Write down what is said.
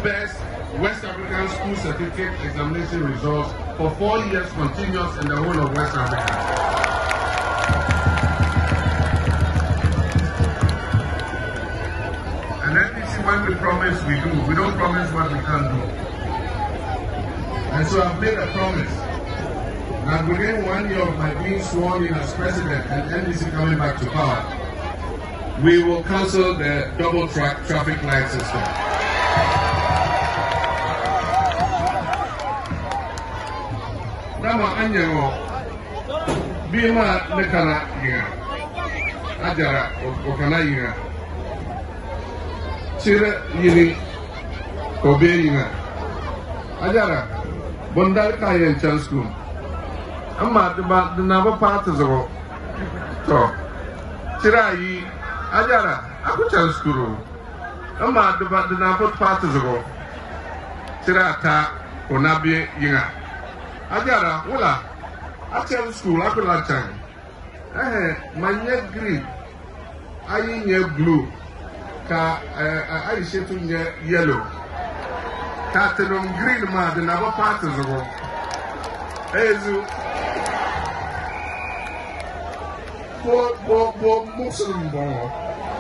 best West African school certificate examination results for 4 years continuous in the whole of West Africa. And NDC, when we promise, we do. We don't promise what we can't do. And so I've made a promise that within 1 year of my being sworn in as president and NDC coming back to power, we will cancel the double track traffic light system. Nama anyango bima nekana yinga ajara okana yinga chire yini kobe yinga ajara bondar kayen chansku amma de na ba part zo to chira yi ajara aku chanskuru amma de na ba part zo chira ta onabe yinga ajara wala actual school akula chan manye green ayi nye blue ka ayi shetu nye yellow ka tenom green ma de na ba part zo ezu bo muslim bo